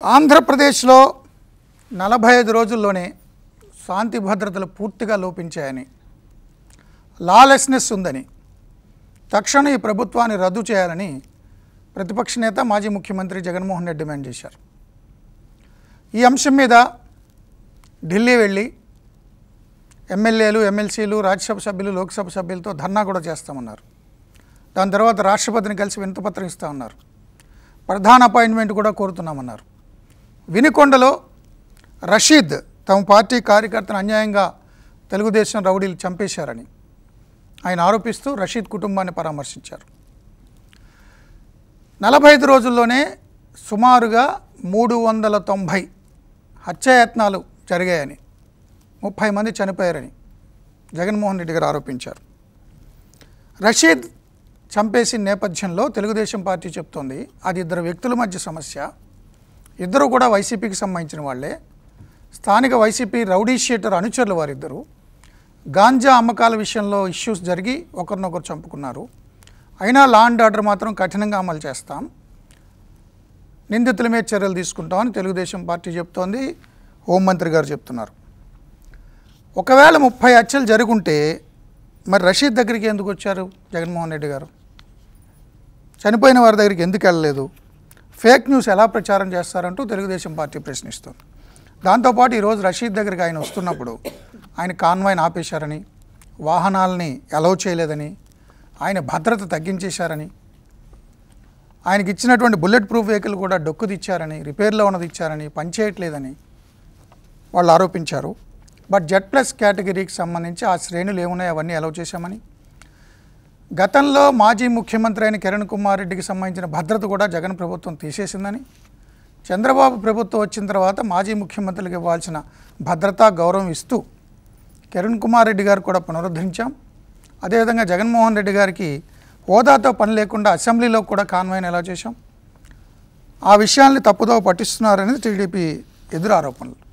ఆంధ్రప్రదేశ్లో 45 రోజుల్లోనే శాంతి భద్రతలు పూర్తిగా లోపించాయని, లాలెస్నెస్ ఉందని, తక్షణం ఈ ప్రభుత్వాన్ని రద్దు చేయాలని ప్రతిపక్ష నేత మాజీ ముఖ్యమంత్రి జగన్మోహన్ రెడ్డి డిమాండ్ చేశారు. ఈ అంశం మీద ఢిల్లీ వెళ్ళి ఎమ్మెల్యేలు, ఎమ్మెల్సీలు, రాజ్యసభ సభ్యులు, లోక్సభ సభ్యులతో ధర్నా కూడా చేస్తామన్నారు. దాని తర్వాత రాష్ట్రపతిని కలిసి వినతిపత్రం ఇస్తామన్నారు. ప్రధాన అపాయింట్మెంట్ కూడా కోరుతున్నామన్నారు. వినుకొండలో రషీద్ తమ పార్టీ కార్యకర్తను అన్యాయంగా తెలుగుదేశం రౌడీలు చంపేశారని ఆయన ఆరోపిస్తూ రషీద్ కుటుంబాన్ని పరామర్శించారు. 45 రోజుల్లోనే సుమారుగా 390 హత్యాయత్నాలు జరిగాయని, 30 మంది చనిపోయారని జగన్మోహన్ రెడ్డి గారు ఆరోపించారు. రషీద్ చంపేసిన నేపథ్యంలో తెలుగుదేశం పార్టీ చెప్తోంది అది ఇద్దరు వ్యక్తుల మధ్య సమస్య, ఇద్దరు కూడా వైసీపీకి సంబంధించిన వాళ్ళే, స్థానిక వైసీపీ రౌడీ షీటర్ అనుచరులు వారిద్దరు, గాంజా అమ్మకాల విషయంలో ఇష్యూస్ జరిగి ఒకరినొకరు చంపుకున్నారు, అయినా లా అండ్ ఆర్డర్ మాత్రం కఠినంగా అమలు చేస్తాం, నిందితుల మీద చర్యలు తీసుకుంటామని తెలుగుదేశం పార్టీ చెప్తోంది, హోంమంత్రి గారు చెప్తున్నారు. ఒకవేళ 30 హత్యలు జరుగుంటే మరి రషీద్ దగ్గరికి ఎందుకు వచ్చారు జగన్మోహన్ రెడ్డి గారు? చనిపోయిన వారి దగ్గరికి ఎందుకు వెళ్ళలేదు? ఫేక్ న్యూస్ ఎలా ప్రచారం చేస్తారంటూ తెలుగుదేశం పార్టీ ప్రశ్నిస్తుంది. దాంతోపాటు ఈరోజు రషీద్ దగ్గరికి ఆయన వస్తున్నప్పుడు ఆయన కాన్వాయ్ని ఆపేశారని, వాహనాలని అలౌ చేయలేదని, ఆయన భద్రత తగ్గించేశారని, ఆయనకి ఇచ్చినటువంటి బుల్లెట్ ప్రూఫ్ వెహికల్ కూడా డొక్కుదిచ్చారని, రిపేర్లో ఉన్నది ఇచ్చారని, పనిచేయట్లేదని వాళ్ళు ఆరోపించారు. బట్ Z+ కేటగిరీకి సంబంధించి ఆ శ్రేణులు ఏమున్నాయి అవన్నీ అలౌ చేశామని, గతంలో మాజీ ముఖ్యమంత్రి అయిన కిరణ్ కుమార్ రెడ్డికి సంబంధించిన భద్రత కూడా జగన్ ప్రభుత్వం తీసేసిందని, చంద్రబాబు ప్రభుత్వం వచ్చిన తర్వాత మాజీ ముఖ్యమంత్రులకు ఇవ్వాల్సిన భద్రత, గౌరవం ఇస్తూ కిరణ్ కుమార్ రెడ్డి గారు కూడా పునరుద్ధరించాం. అదేవిధంగా జగన్మోహన్ రెడ్డి గారికి హోదాతో పని లేకుండా అసెంబ్లీలో కూడా కాన్వాయ్ని ఎలా చేశాం. ఆ విషయాల్ని తప్పుదోవ పట్టిస్తున్నారనేది టీడీపీ ఎదురు ఆరోపణలు.